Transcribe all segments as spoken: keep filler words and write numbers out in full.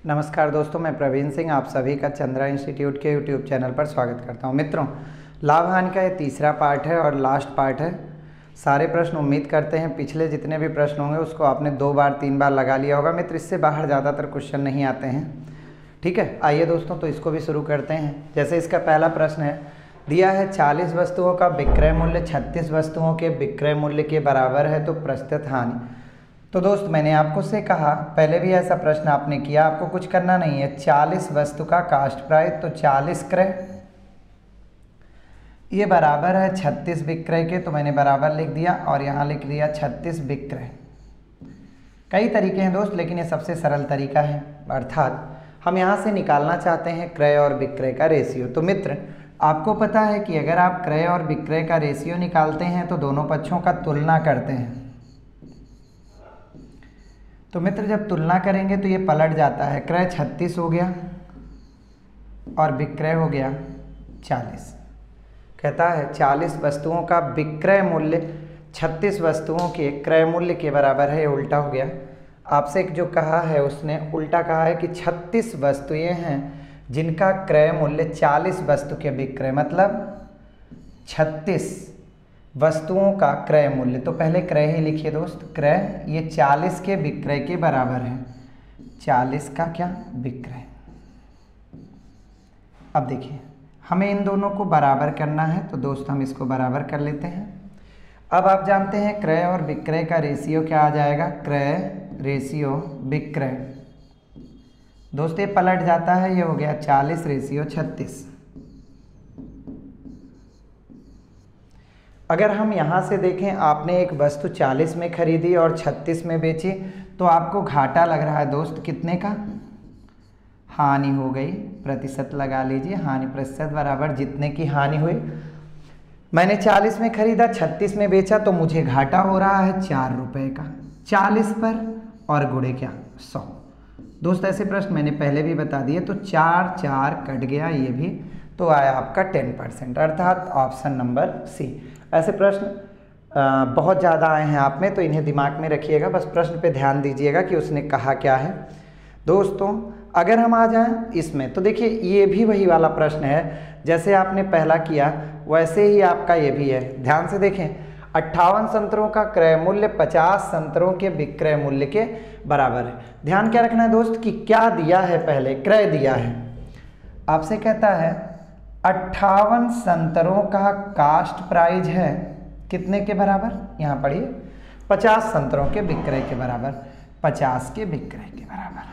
नमस्कार दोस्तों, मैं प्रवीण सिंह आप सभी का चंद्रा इंस्टीट्यूट के यूट्यूब चैनल पर स्वागत करता हूं। मित्रों, लाभ हानि का ये तीसरा पार्ट है और लास्ट पार्ट है। सारे प्रश्न उम्मीद करते हैं पिछले जितने भी प्रश्न होंगे उसको आपने दो बार तीन बार लगा लिया होगा। मित्र, इससे बाहर ज़्यादातर क्वेश्चन नहीं आते हैं। ठीक है, आइए दोस्तों, तो इसको भी शुरू करते हैं। जैसे इसका पहला प्रश्न है, दिया है चालीस वस्तुओं का विक्रय मूल्य छत्तीस वस्तुओं के विक्रय मूल्य के बराबर है, तो प्रस्तुत हानि। तो दोस्त, मैंने आपको से कहा, पहले भी ऐसा प्रश्न आपने किया, आपको कुछ करना नहीं है। चालीस वस्तु का कास्ट प्राइस, तो चालीस क्रय ये बराबर है छत्तीस विक्रय के, तो मैंने बराबर लिख दिया और यहाँ लिख दिया छत्तीस विक्रय। कई तरीके हैं दोस्त, लेकिन ये सबसे सरल तरीका है। अर्थात हम यहाँ से निकालना चाहते हैं क्रय और विक्रय का रेशियो। तो मित्र, आपको पता है कि अगर आप क्रय और विक्रय का रेशियो निकालते हैं तो दोनों पक्षों का तुलना करते हैं। तो मित्र, जब तुलना करेंगे तो ये पलट जाता है। क्रय छत्तीस हो गया और विक्रय हो गया चालीस। कहता है चालीस वस्तुओं का विक्रय मूल्य छत्तीस वस्तुओं के क्रय मूल्य के बराबर है। ये उल्टा हो गया। आपसे एक जो कहा है उसने उल्टा कहा है कि छत्तीस वस्तुएं हैं जिनका क्रय मूल्य चालीस वस्तु के विक्रय, मतलब छत्तीस वस्तुओं का क्रय मूल्य। तो पहले क्रय ही लिखिए दोस्त, क्रय ये चालीस के विक्रय के बराबर है। चालीस का क्या विक्रय। अब देखिए, हमें इन दोनों को बराबर करना है, तो दोस्त हम इसको बराबर कर लेते हैं। अब आप जानते हैं क्रय और विक्रय का रेशियो क्या आ जाएगा, क्रय रेशियो विक्रय। दोस्त ये पलट जाता है, ये हो गया चालीस रेशियो छत्तीस। अगर हम यहाँ से देखें, आपने एक वस्तु चालीस में खरीदी और छत्तीस में बेची, तो आपको घाटा लग रहा है दोस्त, कितने का, हानि हो गई। प्रतिशत लगा लीजिए, हानि प्रतिशत बराबर जितने की हानि हुई। मैंने चालीस में खरीदा, छत्तीस में बेचा, तो मुझे घाटा हो रहा है चार रुपये का। चालीस पर और गुणे क्या, सौ। दोस्त ऐसे प्रश्न मैंने पहले भी बता दिए। तो चार चार कट गया ये भी, तो आया आपका टेन परसेंट, अर्थात ऑप्शन नंबर सी। ऐसे प्रश्न बहुत ज़्यादा आए हैं आप में, तो इन्हें दिमाग में रखिएगा। बस प्रश्न पे ध्यान दीजिएगा कि उसने कहा क्या है। दोस्तों, अगर हम आ जाएं इसमें, तो देखिए ये भी वही वाला प्रश्न है, जैसे आपने पहला किया वैसे ही आपका ये भी है। ध्यान से देखें, अट्ठावन संतरों का क्रय मूल्य पचास संतरों के विक्रय मूल्य के बराबर है। ध्यान क्या रखना है दोस्त कि क्या दिया है, पहले क्रय दिया है। आपसे कहता है अट्ठावन संतरों का कास्ट प्राइस है कितने के बराबर, यहाँ पढ़िए, पचास संतरों के विक्रय के बराबर। पचास के विक्रय के बराबर।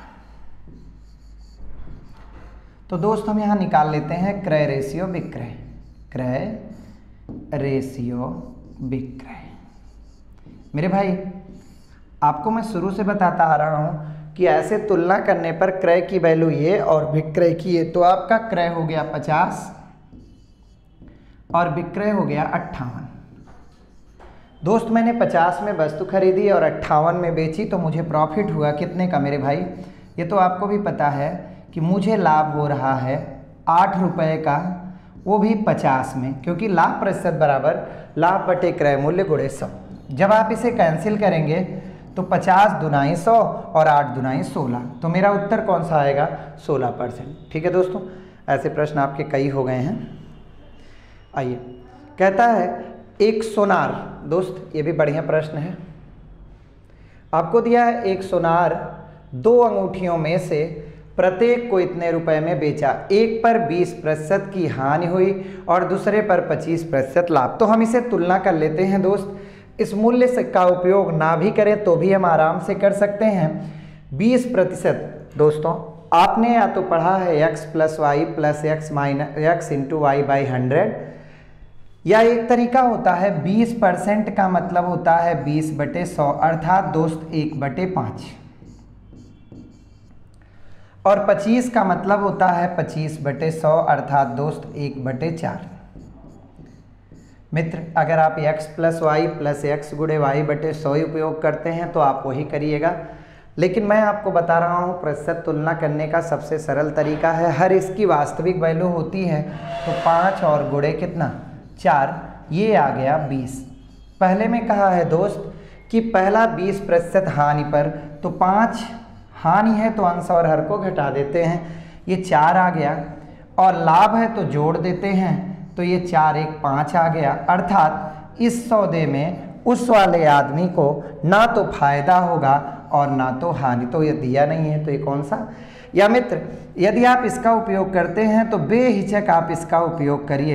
तो दोस्त हम यहाँ निकाल लेते हैं क्रय रेशियो विक्रय। क्रय रेशियो विक्रय। मेरे भाई, आपको मैं शुरू से बताता आ रहा हूँ कि ऐसे तुलना करने पर क्रय की वैल्यू ये और विक्रय की ये, तो आपका क्रय हो गया पचास और विक्रय हो गया अट्ठावन। दोस्त, मैंने पचास में वस्तु खरीदी और अट्ठावन में बेची, तो मुझे प्रॉफिट हुआ कितने का मेरे भाई। ये तो आपको भी पता है कि मुझे लाभ हो रहा है आठ रुपये का, वो भी पचास में, क्योंकि लाभ प्रतिशत बराबर लाभ बटे क्रय मूल्य गुणे सौ। जब आप इसे कैंसिल करेंगे तो पचास दुनाई सौ और आठ दुनाई सोलह, तो मेरा उत्तर कौन सा आएगा, सोलह परसेंट। ठीक है दोस्तों, ऐसे प्रश्न आपके कई हो गए हैं। आइए, कहता है एक सोनार। दोस्त ये भी बढ़िया प्रश्न है। आपको दिया है एक सोनार दो अंगूठियों में से प्रत्येक को इतने रुपए में बेचा। एक पर बीस प्रतिशत की हानि हुई और दूसरे पर पच्चीस प्रतिशत लाभ। तो हम इसे तुलना कर लेते हैं दोस्त। इस मूल्य से का उपयोग ना भी करें तो भी हम आराम से कर सकते हैं। बीस प्रतिशत दोस्तों, आपने या तो पढ़ा है x plus y plus x minus x into y by hundred, या एक तरीका होता है बीस परसेंट का मतलब होता है बीस बटे सौ, अर्थात दोस्त एक बटे पाँच, और पच्चीस का मतलब होता है पच्चीस बटे सौ, अर्थात दोस्त एक बटे चार। मित्र, अगर आप x plus y plus x गुणे वाई बटे सौ ही उपयोग करते हैं तो आप वही करिएगा, लेकिन मैं आपको बता रहा हूँ प्रतिशत तुलना करने का सबसे सरल तरीका है। हर इसकी वास्तविक वैल्यू होती है, तो पाँच और गुणे कितना, चार, ये आ गया बीस। पहले में कहा है दोस्त कि पहला बीस प्रतिशत हानि पर, तो पाँच हानि है तो अंश और हर को घटा देते हैं, ये चार आ गया, और लाभ है तो जोड़ देते हैं, तो ये चार एक पाँच आ गया। अर्थात इस सौदे में उस वाले आदमी को ना तो फायदा होगा और ना तो हानि, तो ये दिया नहीं है, तो ये कौन सा। या मित्र यदि आप इसका उपयोग करते हैं तो बेहिचक आप इसका उपयोग करिए।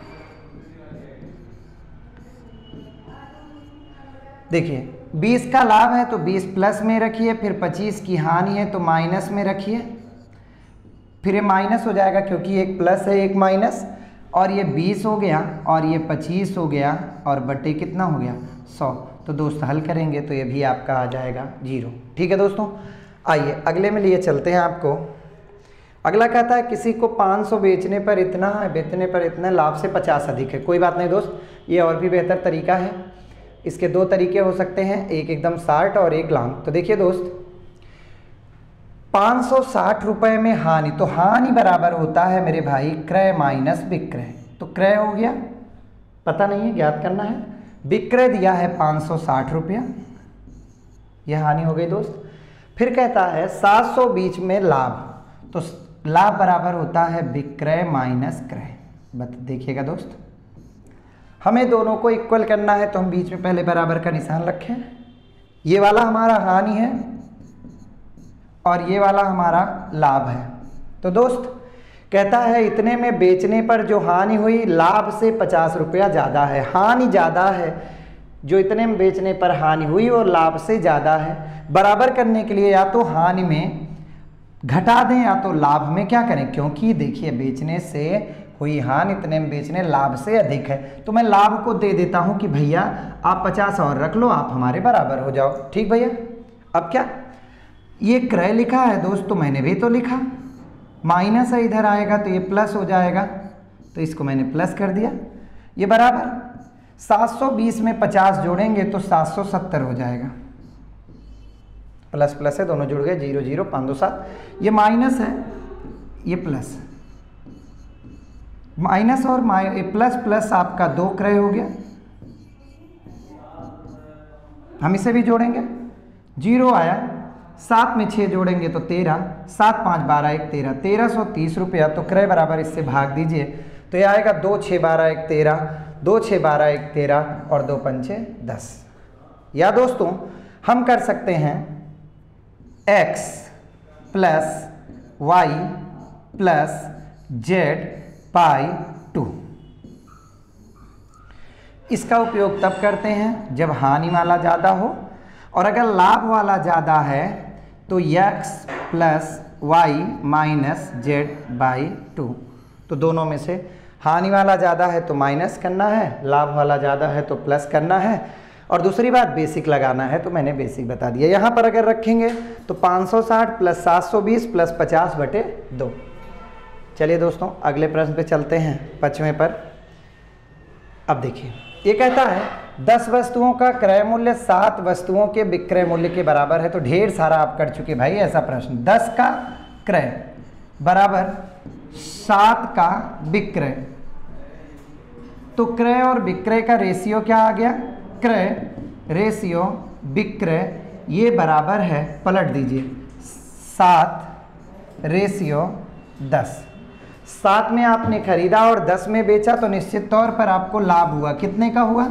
देखिए बीस का लाभ है तो बीस प्लस में रखिए, फिर पच्चीस की हानि है तो माइनस में रखिए, फिर ये माइनस हो जाएगा क्योंकि एक प्लस है एक माइनस, और ये बीस हो गया और ये पच्चीस हो गया और बटे कितना हो गया सौ। तो दोस्त हल करेंगे तो ये भी आपका आ जाएगा जीरो। ठीक है दोस्तों, आइए अगले में लिए चलते हैं आपको। अगला कहता है किसी को पाँच सौ बेचने पर इतना है, बेचने पर इतना, लाभ से पचास अधिक है। कोई बात नहीं दोस्त, ये और भी बेहतर तरीका है। इसके दो तरीके हो सकते हैं, एक एकदम शार्ट और एक लॉन्ग। तो देखिए दोस्त, पाँच सौ साठ रुपये में हानि, तो हानि बराबर होता है मेरे भाई क्रय माइनस विक्रय। तो क्रय हो गया, पता नहीं है, ज्ञात करना है। विक्रय दिया है पाँच सौ साठ रुपया, यह हानि हो गई दोस्त। फिर कहता है सात सौ बीच में लाभ, तो लाभ बराबर होता है विक्रय माइनस क्रय। बत देखिएगा दोस्त, हमें दोनों को इक्वल करना है तो हम बीच में पहले बराबर का निशान रखें। ये वाला हमारा हानि है और ये वाला हमारा लाभ है। तो दोस्त कहता है इतने में बेचने पर जो हानि हुई लाभ से पचास रुपया ज़्यादा है। हानि ज़्यादा है, जो इतने में बेचने पर हानि हुई और लाभ से ज़्यादा है। बराबर करने के लिए या तो हानि में घटा दें या तो लाभ में क्या करें, क्योंकि देखिए बेचने से हुई हानि इतने में बेचने लाभ से अधिक है, तो मैं लाभ को दे देता हूँ कि भैया आप पचास और रख लो, आप हमारे बराबर हो जाओ। ठीक भैया, अब क्या ये क्रय लिखा है दोस्त, तो मैंने भी तो लिखा, माइनस है इधर आएगा तो ये प्लस हो जाएगा, तो इसको मैंने प्लस कर दिया। ये बराबर सात सौ बीस में पचास जोड़ेंगे तो सात सौ सत्तर हो जाएगा, प्लस प्लस है दोनों जुड़ गए, जीरो जीरो पाँच दो सात। ये माइनस है ये प्लस, माइनस और माइ प्लस प्लस आपका दो क्रय हो गया। हम इसे भी जोड़ेंगे, जीरो आया, सात में छः जोड़ेंगे तो तेरह, सात पाँच बारह एक तेरह, तेरह सौ तीस रुपया। तो क्रय बराबर इससे भाग दीजिए तो ये आएगा दो छः बारह एक तेरह, दो छः बारह एक तेरह और दो पंचे दस। या दोस्तों हम कर सकते हैं x plus y plus z by two. इसका उपयोग तब करते हैं जब हानि वाला ज़्यादा हो, और अगर लाभ वाला ज़्यादा है तो x plus y minus z by two. तो दोनों में से हानि वाला ज़्यादा है तो माइनस करना है, लाभ वाला ज़्यादा है तो प्लस करना है, और दूसरी बात बेसिक लगाना है, तो मैंने बेसिक बता दिया। यहाँ पर अगर रखेंगे तो पाँच सौ साठ प्लस सात सौ बीस प्लस पचास बटे दो। चलिए दोस्तों अगले प्रश्न पे चलते हैं, पाँचवें पर। अब देखिए ये कहता है दस वस्तुओं का क्रय मूल्य सात वस्तुओं के विक्रय मूल्य के बराबर है। तो ढेर सारा आप कर चुके भाई ऐसा प्रश्न। दस का क्रय बराबर सात का विक्रय, तो क्रय और विक्रय का रेशियो क्या आ गया, क्रय रेशियो विक्रय, ये बराबर है, पलट दीजिए, सात रेशियो दस। सात में आपने खरीदा और दस में बेचा तो निश्चित तौर पर आपको लाभ हुआ। कितने का हुआ,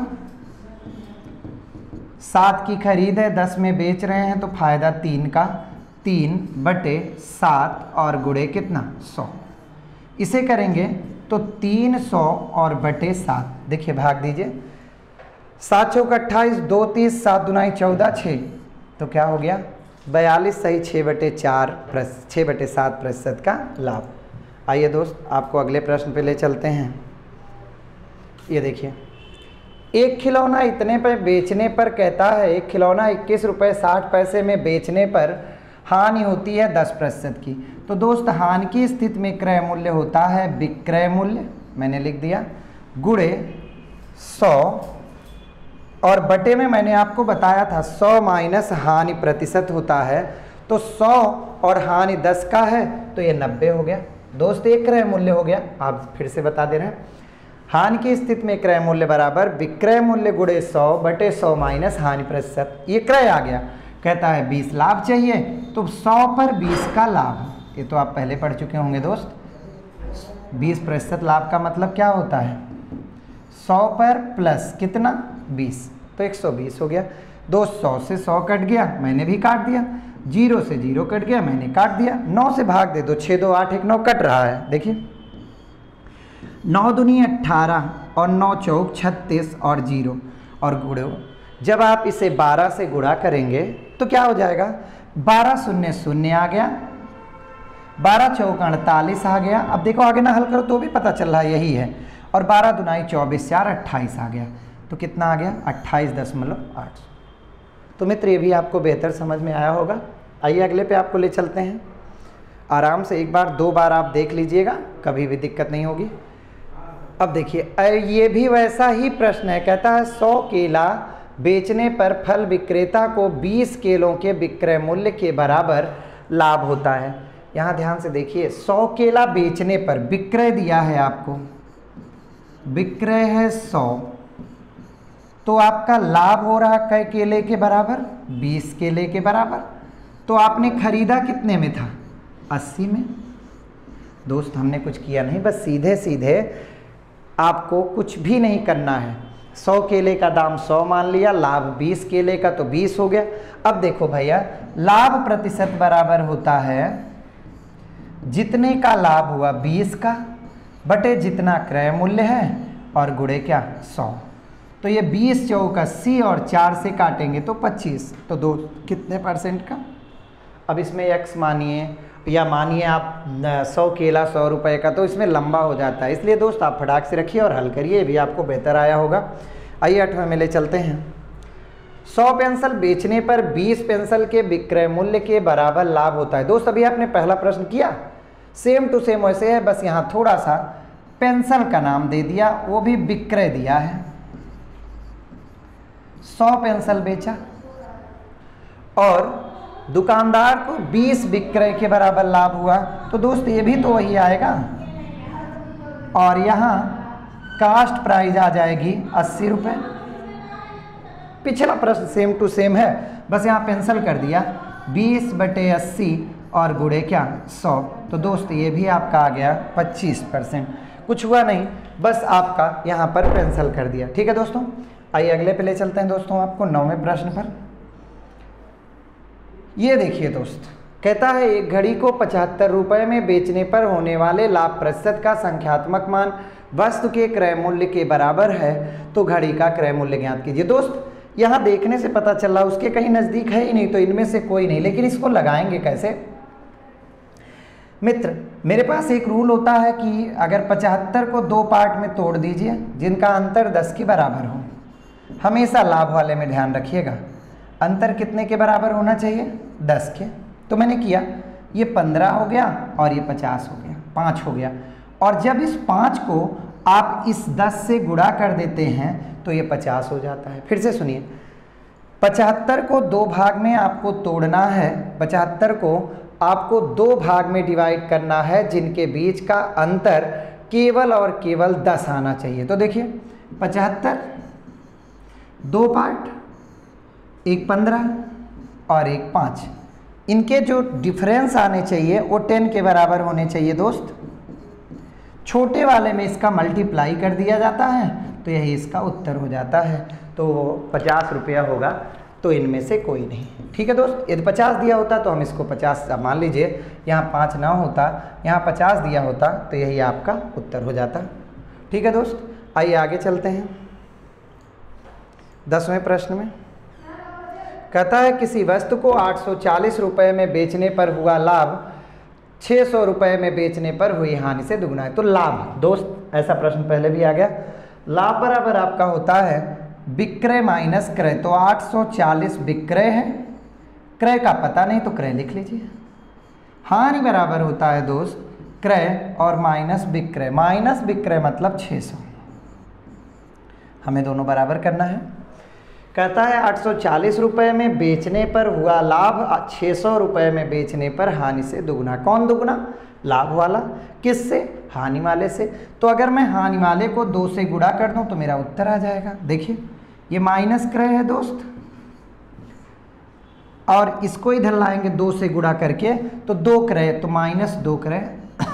सात की खरीद है, दस में बेच रहे हैं तो फायदा तीन का, तीन बटे सात और गुणे कितना सौ। इसे करेंगे तो तीन सौ और बटे सात, देखिए भाग दीजिए, सात चौक अट्ठाईस, दो तीस, सात दुनाई चौदह, छः, तो क्या हो गया बयालीस सही छः बटे चार प्लस छः बटे सात प्रतिशत का लाभ। आइए दोस्त आपको अगले प्रश्न पे ले चलते हैं। ये देखिए एक खिलौना इतने पर बेचने पर कहता है, एक खिलौना इक्कीस रुपये साठ पैसे में बेचने पर हानि होती है दस प्रतिशत की। तो दोस्त हानि की स्थिति में क्रय मूल्य होता है विक्रय मूल्य, मैंने लिख दिया, गुणे सौ, और बटे में मैंने आपको बताया था सौ माइनस हानि प्रतिशत होता है, तो सौ और हानि दस का है तो ये नब्बे हो गया। दोस्त एक क्रय मूल्य हो गया, आप फिर से बता दे रहे हैं, हानि की स्थिति में क्रय मूल्य बराबर विक्रय मूल्य गुणे सौ बटे सौ माइनस हानि प्रतिशत। ये क्रय आ गया, कहता है बीस लाभ चाहिए, तो सौ पर बीस का लाभ, ये तो आप पहले पढ़ चुके होंगे दोस्त। बीस प्रतिशत लाभ का मतलब क्या होता है, सौ पर प्लस कितना बीस, तो एक सौ बीस हो गया। दो सौ से सौ कट गया, मैंने भी काट दिया। जीरो से जीरो कट गया, मैंने काट दिया। नौ से भाग दे दो, छः दो आठ, एक नौ कट रहा है। देखिए नौ दूनी अट्ठारह और नौ चौक छत्तीस और जीरो और गुणो, जब आप इसे बारह से गुणा करेंगे तो क्या हो जाएगा, बारह शून्य शून्य आ गया, बारह चौक अड़तालीस आ गया। अब देखो आगे ना हल करो तो भी पता चल रहा है यही है। और बारह दुनाई चौबीस, चार अट्ठाईस आ गया, तो कितना आ गया, अट्ठाईस दशमलव आठ। तो मित्र ये भी आपको बेहतर समझ में आया होगा। आइए अगले पे आपको ले चलते हैं। आराम से एक बार दो बार आप देख लीजिएगा, कभी भी दिक्कत नहीं होगी। अब देखिए ये भी वैसा ही प्रश्न है। कहता है सौ केला बेचने पर फल विक्रेता को बीस केलों के विक्रय मूल्य के बराबर लाभ होता है। यहाँ ध्यान से देखिए, सौ केला बेचने पर विक्रय दिया है आपको, विक्रय है सौ, तो आपका लाभ हो रहा कै केले के बराबर, बीस केले के बराबर। तो आपने खरीदा कितने में था, अस्सी में। दोस्त हमने कुछ किया नहीं, बस सीधे सीधे आपको कुछ भी नहीं करना है। सौ केले का दाम सौ मान लिया, लाभ बीस केले का तो बीस हो गया। अब देखो भैया, लाभ प्रतिशत बराबर होता है जितने का लाभ हुआ बीस का बटे जितना क्रय मूल्य है और गुणे क्या, सौ। तो ये बीस चौक अस्सी और चार से काटेंगे तो पच्चीस, तो दो कितने परसेंट का। अब इसमें एक्स मानिए या मानिए आप सौ केला सौ रुपए का, तो इसमें लंबा हो जाता है। इसलिए दोस्त आप फटाक से रखिए और हल करिए, भी आपको बेहतर आया होगा। आइए आठवें में ले चलते हैं। सौ पेंसिल बेचने पर बीस पेंसिल के विक्रय मूल्य के बराबर लाभ होता है। दोस्त अभी आपने पहला प्रश्न किया, सेम टू सेम वैसे है, बस यहाँ थोड़ा सा पेंसिल का नाम दे दिया, वो भी विक्रय दिया है। सौ पेंसिल बेचा और दुकानदार को बीस विक्रय के बराबर लाभ हुआ, तो दोस्त ये भी तो वही आएगा। और यहाँ कास्ट प्राइस आ जाएगी अस्सी रुपये। पिछला प्रश्न सेम टू सेम है, बस यहाँ पेंसिल कर दिया, बीस बटे अस्सी और गुणे क्या, सौ। तो दोस्त ये भी आपका आ गया पच्चीस परसेंट। कुछ हुआ नहीं, बस आपका यहाँ पर पेंसिल कर दिया। ठीक है दोस्तों, आइए अगले पे ले चलते हैं दोस्तों आपको नौवें प्रश्न पर। ये देखिए दोस्त, कहता है एक घड़ी को पचहत्तर रुपये में बेचने पर होने वाले लाभ प्रतिशत का संख्यात्मक मान वस्तु के क्रय मूल्य के बराबर है, तो घड़ी का क्रय मूल्य ज्ञात कीजिए। दोस्त यहाँ देखने से पता चल रहा है उसके कहीं नज़दीक है ही नहीं, तो इनमें से कोई नहीं, लेकिन इसको लगाएंगे कैसे। मित्र मेरे पास एक रूल होता है कि अगर पचहत्तर को दो पार्ट में तोड़ दीजिए जिनका अंतर दस के बराबर हो। हमेशा लाभ वाले में ध्यान रखिएगा, अंतर कितने के बराबर होना चाहिए, दस के। तो मैंने किया, ये पंद्रह हो गया और ये पचास हो गया, पाँच हो गया। और जब इस पाँच को आप इस दस से गुणा कर देते हैं तो ये पचास हो जाता है। फिर से सुनिए, पचहत्तर को दो भाग में आपको तोड़ना है, पचहत्तर को आपको दो भाग में डिवाइड करना है जिनके बीच का अंतर केवल और केवल दस आना चाहिए। तो देखिए पचहत्तर दो पार्ट, एक पंद्रह और एक पाँच, इनके जो डिफरेंस आने चाहिए वो टेन के बराबर होने चाहिए। दोस्त छोटे वाले में इसका मल्टीप्लाई कर दिया जाता है तो यही इसका उत्तर हो जाता है। तो पचास रुपया होगा, तो इनमें से कोई नहीं। ठीक है दोस्त, यदि पचास दिया होता तो हम इसको पचास मान लीजिए, यहाँ पाँच ना होता, यहाँ पचास दिया होता तो यही आपका उत्तर हो जाता। ठीक है दोस्त, आइए आगे चलते हैं। दसवें प्रश्न में कहता है किसी वस्तु को आठ सौ चालीस रुपये में बेचने पर हुआ लाभ छः सौ रुपये में बेचने पर हुई हानि से दुगना है। तो लाभ दोस्त, ऐसा प्रश्न पहले भी आ गया, लाभ बराबर आपका होता है विक्रय माइनस क्रय। तो आठ सौ चालीस विक्रय है, क्रय का पता नहीं तो क्रय लिख लीजिए। हानि बराबर होता है दोस्त क्रय और माइनस विक्रय, माइनस विक्रय मतलब छः सौ, हमें दोनों बराबर करना है। कहता है आठ सौ चालीस रुपये में बेचने पर हुआ लाभ छः सौ रुपये में बेचने पर हानि से दुगुना। कौन दुगुना, लाभ वाला। किससे, हानि वाले से। तो अगर मैं हानि वाले को दो से गुणा कर दूं तो मेरा उत्तर आ जाएगा। देखिए ये माइनस क्रय है दोस्त, और इसको इधर लाएंगे दो से गुणा करके, तो दो क्रय तो माइनस दो क्रय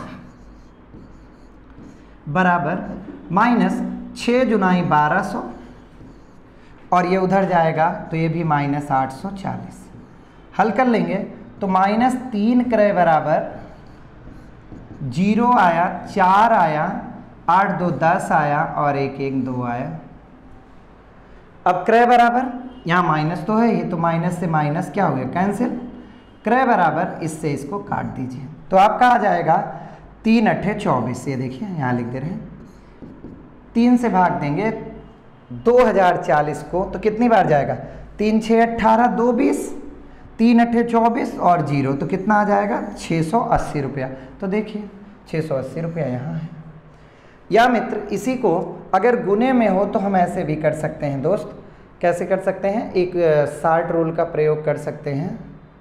बराबर माइनस छः जुनाई बारह सौ, और ये उधर जाएगा तो ये भी माइनस आठ सौ चालीस। हल कर लेंगे तो माइनस तीन क्रय बराबर जीरो आया, चार आया, आठ दो दस आया और एक एक दो आया। अब क्रय बराबर यहाँ माइनस तो है, ये तो माइनस से माइनस क्या हो गया, कैंसिल। क्रय बराबर इससे इसको काट दीजिए तो आपका आ जाएगा तीन अट्ठे चौबीस। ये देखिए यहाँ लिख दे रहे हैं, तीन से भाग देंगे दो हज़ार चालीस को तो कितनी बार जाएगा, तीन छः अट्ठारह, दो बीस, तीन अट्ठे चौबीस और जीरो तो कितना आ जाएगा, छः सौ अस्सी रुपया। तो देखिए छः सौ अस्सी रुपया यहाँ है। या मित्र इसी को अगर गुने में हो तो हम ऐसे भी कर सकते हैं दोस्त। कैसे कर सकते हैं, एक साठ रूल का प्रयोग कर सकते हैं।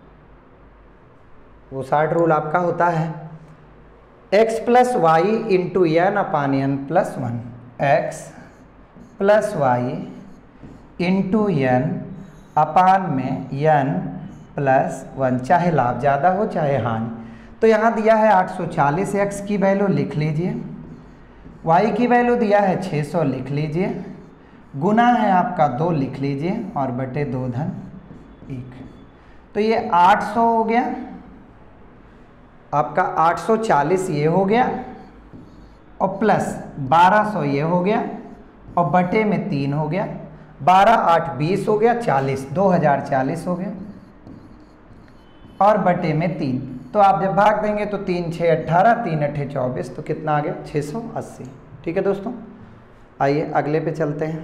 वो साठ रूल आपका होता है x plus y into n upon n plus one, x plus y into n upon में एन प्लस वन, चाहे लाभ ज़्यादा हो चाहे हानि। तो यहाँ दिया है आठ सौ चालीस, एक्स की वैल्यू लिख लीजिए, वाई की वैल्यू दिया है छः सौ लिख लीजिए, गुना है आपका दो लिख लीजिए और बटे दो धन एक। तो ये आठ सौ हो गया आपका, आठ सौ चालीस ये हो गया और प्लस बारह सौ ये हो गया और बटे में तीन हो गया, बारह आठ बीस हो गया, चालीस, दो हज़ार चालीस हो गया और बटे में तीन। तो आप जब भाग देंगे तो तीन छः अट्ठारह, तीन अट्ठे चौबीस, तो कितना आ गया, छः सौ अस्सी। ठीक है दोस्तों, आइए अगले पे चलते हैं।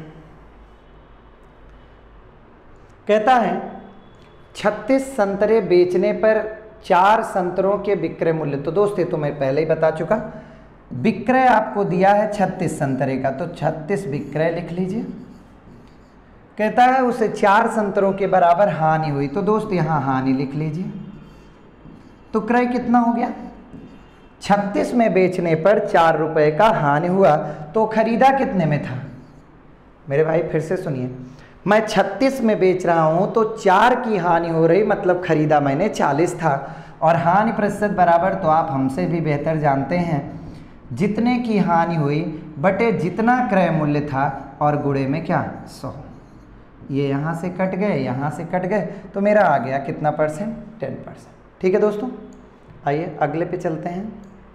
कहता है छत्तीस संतरे बेचने पर चार संतरों के विक्रय मूल्य। तो दोस्त ये तो मैं पहले ही बता चुका, विक्रय आपको दिया है छत्तीस संतरे का, तो छत्तीस विक्रय लिख लीजिए। कहता है उसे चार संतरों के बराबर हानि हुई, तो दोस्त यहाँ हानि लिख लीजिए। तो क्रय कितना हो गया, छत्तीस में बेचने पर चार रुपए का हानि हुआ, तो खरीदा कितने में था मेरे भाई, फिर से सुनिए, मैं छत्तीस में बेच रहा हूँ तो चार की हानि हो रही, मतलब खरीदा मैंने चालीस था, और हानि प्रतिशत बराबर तो आप हमसे भी बेहतर जानते हैं, जितने की हानि हुई बटे जितना क्रय मूल्य था और गुणे में क्या, सौ। ये यहाँ से कट गए, यहाँ से कट गए, तो मेरा आ गया कितना परसेंट, टेन परसेंट। ठीक है दोस्तों, आइए अगले पे चलते हैं।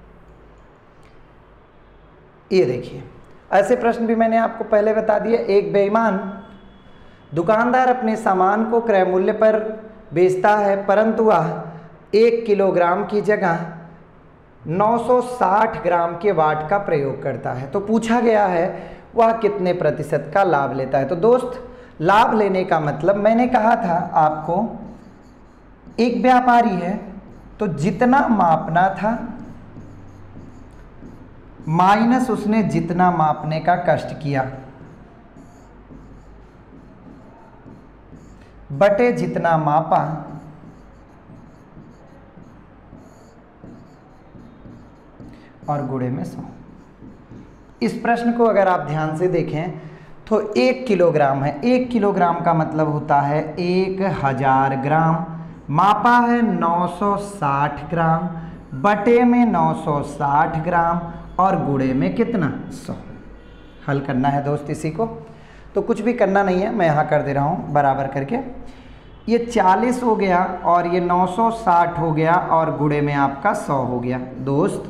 ये देखिए, ऐसे प्रश्न भी मैंने आपको पहले बता दिए। एक बेईमान दुकानदार अपने सामान को क्रय मूल्य पर बेचता है, परंतु वह एक किलोग्राम की जगह नौ सौ साठ ग्राम के वाट का प्रयोग करता है। तो पूछा गया है वह कितने प्रतिशत का लाभ लेता है। तो दोस्त लाभ लेने का मतलब, मैंने कहा था आपको, एक व्यापारी है तो जितना मापना था माइनस उसने जितना मापने का कष्ट किया बटे जितना मापा और गुणे में सौ। इस प्रश्न को अगर आप ध्यान से देखें तो एक किलोग्राम है, एक किलोग्राम का मतलब होता है एक हजार ग्राम, मापा है नौ सौ साठ ग्राम, बटे में नौ सौ साठ ग्राम और गुणे में कितना, सौ। हल करना है दोस्त इसी को, तो कुछ भी करना नहीं है, मैं यहाँ कर दे रहा हूँ बराबर करके। ये चालीस हो गया और ये नौ सौ साठ हो गया और गुणे में आपका सौ हो गया। दोस्त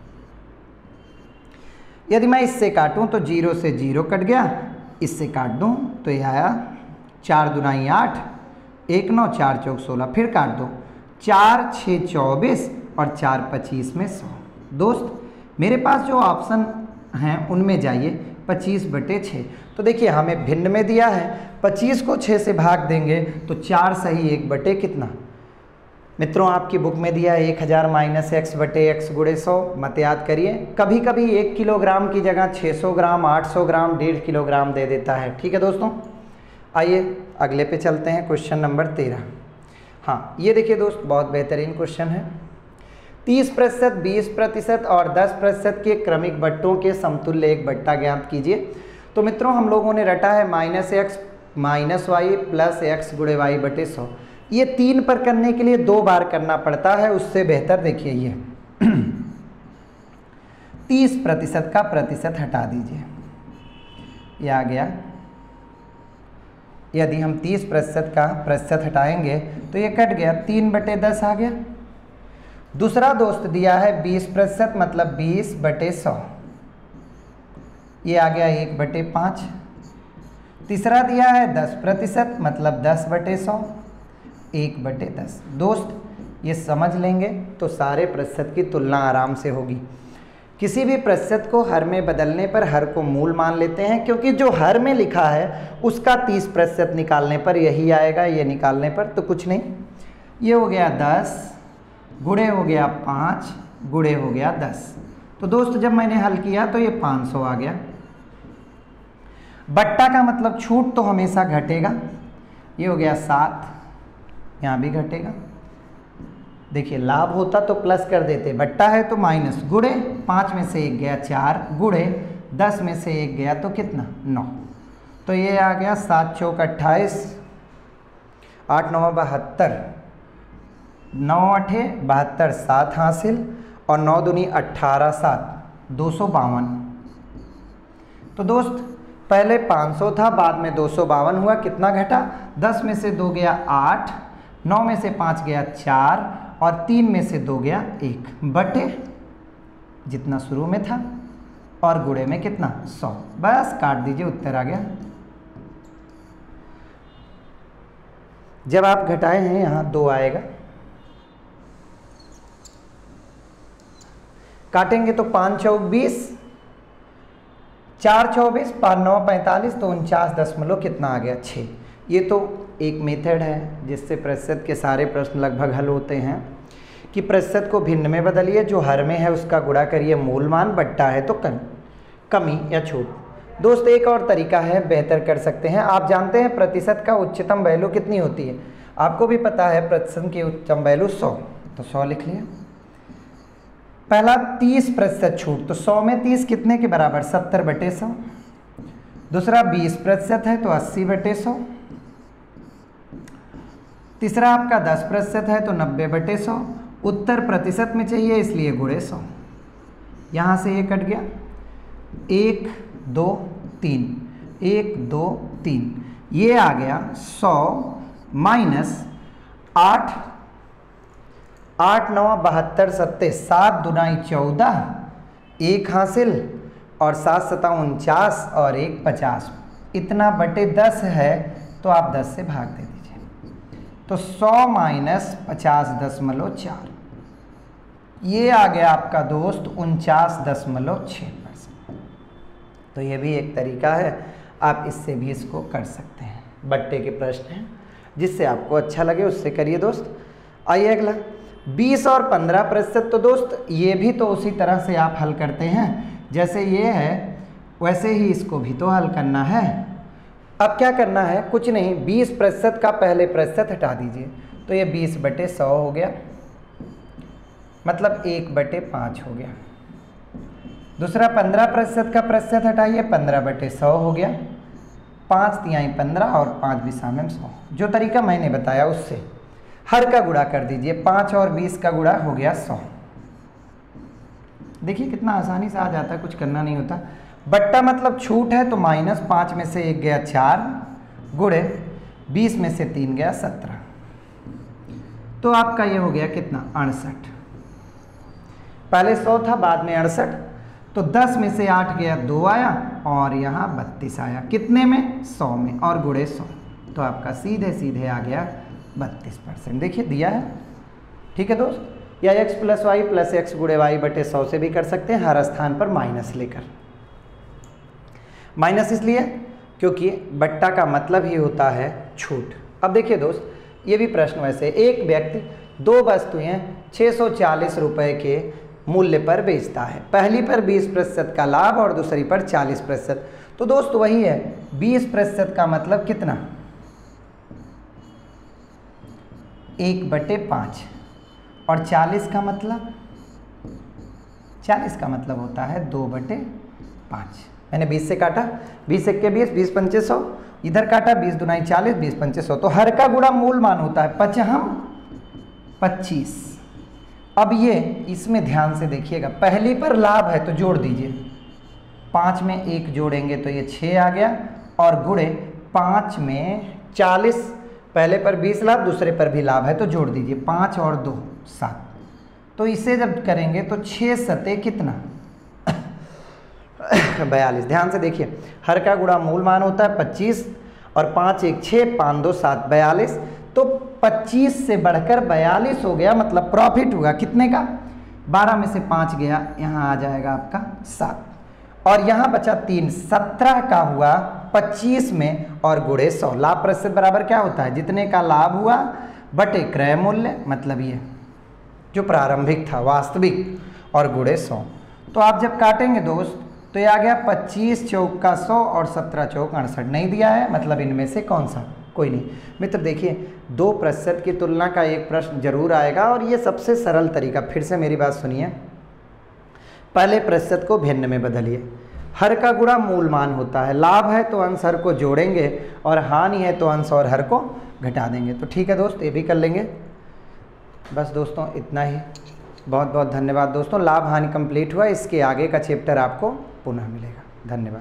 यदि मैं इससे काटूं तो जीरो से जीरो कट गया, इससे काट दूं तो ये आया चार दुनाई आठ, एक नौ, चार चौक सोलह, फिर काट दो, चार छः चौबीस और चार पच्चीस में सौ। दोस्त मेरे पास जो ऑप्शन हैं उनमें जाइए, पच्चीस बटे छः। तो देखिए हमें भिन्न में दिया है, पच्चीस को छः से भाग देंगे तो चार सही एक बटे कितना, मित्रों आपकी बुक में दिया है एक हज़ार माइनस एक्स बटे एक्स गुणे सौ, मत याद करिए। कभी कभी एक किलोग्राम की जगह छः सौ ग्राम, आठ सौ ग्राम, डेढ़ किलोग्राम दे देता है। ठीक है दोस्तों, आइए अगले पे चलते हैं, क्वेश्चन नंबर तेरह। हाँ ये देखिए दोस्त, बहुत बेहतरीन क्वेश्चन है। तीस प्रतिशत, बीस प्रतिशत और दस प्रतिशत के क्रमिक बट्टों के समतुल्य एक बट्टा ज्ञात कीजिए। तो मित्रों हम लोगों ने रटा है minus x minus y plus x गुणे वाई बटे सौ। ये तीन पर करने के लिए दो बार करना पड़ता है, उससे बेहतर देखिए ये तीस प्रतिशत का प्रतिशत हटा दीजिए, ये आ गया। यदि हम तीस प्रतिशत का प्रतिशत हटाएंगे तो ये कट गया, तीन बटे दस आ गया। दूसरा दोस्त दिया है बीस प्रतिशत मतलब बीस बटे सौ, ये आ गया एक बटे पाँच। तीसरा दिया है दस प्रतिशत मतलब दस बटे सौ, एक बटे दस। दोस्त ये समझ लेंगे तो सारे प्रतिशत की तुलना आराम से होगी। किसी भी प्रतिशत को हर में बदलने पर हर को मूल मान लेते हैं, क्योंकि जो हर में लिखा है उसका तीस प्रतिशत निकालने पर यही आएगा, ये निकालने पर तो कुछ नहीं। ये हो गया दस गुणे हो गया पाँच गुणे हो गया दस। तो दोस्त जब मैंने हल किया तो ये पाँच सौ आ गया। बट्टा का मतलब छूट तो हमेशा घटेगा, ये हो गया सात, यहाँ भी घटेगा। देखिए लाभ होता तो प्लस कर देते, बट्टा है तो माइनस, गुणे पाँच में से एक गया चार, गुणे दस में से एक गया तो कितना नौ। तो ये आ गया सात चौक अट्ठाईस, आठ नौ बहत्तर, नौ अठे बहत्तर, सात हासिल और नौ दूनी अट्ठारह, सात दो सौ बावन। तो दोस्त पहले पाँच सौ था, बाद में दो सौ बावन हुआ, कितना घटा, दस में से दो गया आठ, नौ में से पाँच गया चार और तीन में से दो गया एक, बटे जितना शुरू में था और गुणे में कितना सौ। बस काट दीजिए, उत्तर आ गया। जब आप घटाए हैं यहाँ दो आएगा, काटेंगे तो पाँच चौक बीस, चार चौबीस, पाँच नौ पैंतालीस, तो उनचास दशमलव कितना आ गया छः। ये तो एक मेथड है जिससे प्रतिशत के सारे प्रश्न लगभग हल होते हैं कि प्रतिशत को भिन्न में बदलिए, जो हर में है उसका गुणा करिए मूल मान, बट्टा है तो कम कमी या छूट। दोस्त एक और तरीका है, बेहतर कर सकते हैं। आप जानते हैं प्रतिशत का उच्चतम वैल्यू कितनी होती है, आपको भी पता है प्रतिशत की उच्चतम वैल्यू सौ, तो सौ लिख लिया। पहला तीस प्रतिशत छूट, तो सौ में तीस कितने के बराबर, सत्तर बटे सौ। दूसरा बीस प्रतिशत है तो अस्सी बटे सौ। तीसरा आपका दस प्रतिशत है तो नब्बे बटे सौ। उत्तर प्रतिशत में चाहिए इसलिए गुणे सौ। यहाँ से ये कट गया, एक दो तीन, एक दो तीन, ये आ गया सौ माइनस आठ, आठ नौ बहत्तर सत्ते, सात दुनाई चौदह, एक हासिल और सात सता उनचास और एक पचास, इतना बटे दस है तो आप दस से भाग दे दीजिए, तो सौ माइनस पचास दशमलव चार, ये आ गया आपका दोस्त उनचास दशमलव छः परसेंट। तो ये भी एक तरीका है, आप इससे भी इसको कर सकते हैं। बट्टे के प्रश्न हैं, जिससे आपको अच्छा लगे उससे करिए दोस्त। आइए अगला, बीस और पंद्रह प्रतिशत, तो दोस्त ये भी तो उसी तरह से आप हल करते हैं, जैसे ये है वैसे ही इसको भी तो हल करना है। अब क्या करना है, कुछ नहीं, बीस प्रतिशत का पहले प्रतिशत हटा दीजिए, तो ये बीस बटे सौ हो गया, मतलब एक बटे पाँच हो गया। दूसरा पंद्रह प्रतिशत का प्रतिशत हटाइए, पंद्रह बटे सौ हो गया, पाँच तिहाई पंद्रह और पाँच बिसा में सौ। जो तरीका मैंने बताया उससे हर का गुणा कर दीजिए, पाँच और बीस का गुणा हो गया सौ। देखिए कितना आसानी से आ जाता है, कुछ करना नहीं होता। बट्टा मतलब छूट है तो माइनस पाँच में से एक गया चार, गुणे बीस में से तीन गया सत्रह, तो आपका ये हो गया कितना अड़सठ। पहले सौ था बाद में अड़सठ, तो दस में से आठ गया दो आया और यहाँ बत्तीस आया, कितने में सौ में, और गुणे सौ, तो आपका सीधे सीधे आ गया बत्तीस परसेंट। देखिए दिया है, ठीक है दोस्त। या x plus y plus x गुणे वाई बटे सौ से भी कर सकते हैं, हर स्थान पर माइनस लेकर। माइनस इसलिए क्योंकि बट्टा का मतलब ही होता है छूट। अब देखिए दोस्त, ये भी प्रश्न वैसे, एक व्यक्ति दो वस्तुएं छः सौ चालीस रुपये के मूल्य पर बेचता है, पहली पर बीस प्रतिशत का लाभ और दूसरी पर चालीस प्रतिशत। तो दोस्त वही है, बीस प्रतिशत का मतलब कितना, एक बटे पाँच, और चालीस का मतलब, चालीस का मतलब होता है दो बटे पाँच। मैंने बीस से काटा, बीस एक के बीस, बीस पंचे सौ इधर काटा बीस दुनाई चालीस, बीस पंचे सौ, तो हर का गुणा मूल मान होता है पचहम पच्चीस। अब ये इसमें ध्यान से देखिएगा, पहली पर लाभ है तो जोड़ दीजिए, पाँच में एक जोड़ेंगे तो ये छः आ गया, और गुणे पाँच में चालीस, पहले पर बीस लाभ दूसरे पर भी लाभ है तो जोड़ दीजिए, पाँच और दो सात। तो इसे जब करेंगे तो छः सते कितना बयालीस। ध्यान से देखिए, हर का गुणा मूल मान होता है पच्चीस, और पाँच एक छः, पाँच दो सात, बयालीस। तो पच्चीस से बढ़कर बयालीस हो गया, मतलब प्रॉफिट हुआ कितने का, बारह में से पाँच गया, यहाँ आ जाएगा आपका सात, और यहाँ बचा तीन, सत्रह का हुआ पच्चीस में और गुणे सौ। लाभ प्रतिशत बराबर क्या होता है, जितने का लाभ हुआ बटे क्रय मूल्य, मतलब ये जो प्रारंभिक था वास्तविक, और गुणे सौ। तो आप जब काटेंगे दोस्त तो ये आ गया पच्चीस चौक का सौ और सत्रह चौक अड़सठ। नहीं दिया है, मतलब इनमें से कौन सा, कोई नहीं। मित्र देखिए, दो प्रतिशत की तुलना का एक प्रश्न जरूर आएगा, और ये सबसे सरल तरीका, फिर से मेरी बात सुनिए, पहले प्रतिशत को भिन्न में बदलिए। हर का गुणा मूल मान होता है, लाभ है तो अंश हर को जोड़ेंगे, और हानि है तो अंश और हर को घटा देंगे। तो ठीक है दोस्त, ये भी कर लेंगे। बस दोस्तों इतना ही, बहुत बहुत धन्यवाद दोस्तों। लाभ हानि कंप्लीट हुआ, इसके आगे का चैप्टर आपको पुनः मिलेगा। धन्यवाद।